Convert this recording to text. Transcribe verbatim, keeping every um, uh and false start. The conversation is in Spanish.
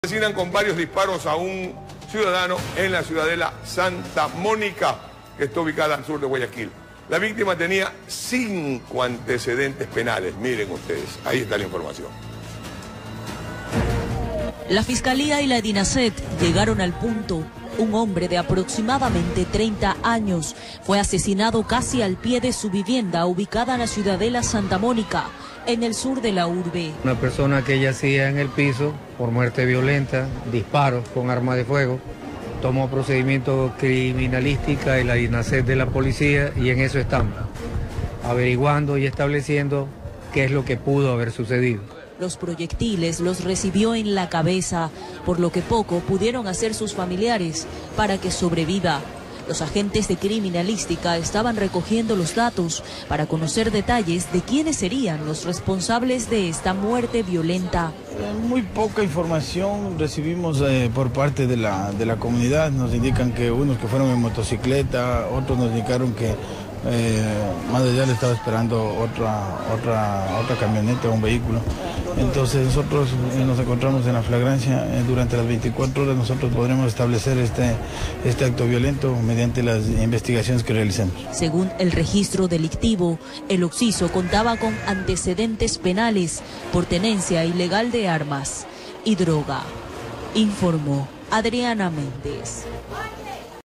Asesinan con varios disparos a un ciudadano en la ciudadela Santa Mónica, que está ubicada al sur de Guayaquil. La víctima tenía cinco antecedentes penales. Miren ustedes, ahí está la información. La Fiscalía y la DINASET llegaron al punto. Un hombre de aproximadamente treinta años fue asesinado casi al pie de su vivienda ubicada en la ciudadela Santa Mónica, en el sur de la urbe. Una persona que yacía en el piso por muerte violenta, disparos con arma de fuego, tomó procedimiento criminalística y la DINASET de la policía y en eso estamos, averiguando y estableciendo qué es lo que pudo haber sucedido. Los proyectiles los recibió en la cabeza, por lo que poco pudieron hacer sus familiares para que sobreviva. Los agentes de criminalística estaban recogiendo los datos para conocer detalles de quiénes serían los responsables de esta muerte violenta. Muy poca información recibimos eh, por parte de la, de la comunidad. Nos indican que unos que fueron en motocicleta, otros nos indicaron que eh, más allá le estaba esperando otra, otra, otra camioneta, un vehículo. Entonces nosotros eh, nos encontramos en la flagrancia. Eh, durante las veinticuatro horas nosotros podremos establecer este, este acto violento mediante las investigaciones que realicemos. Según el registro delictivo, el occiso contaba con antecedentes penales por tenencia ilegal de armas y droga, informó Adriana Méndez.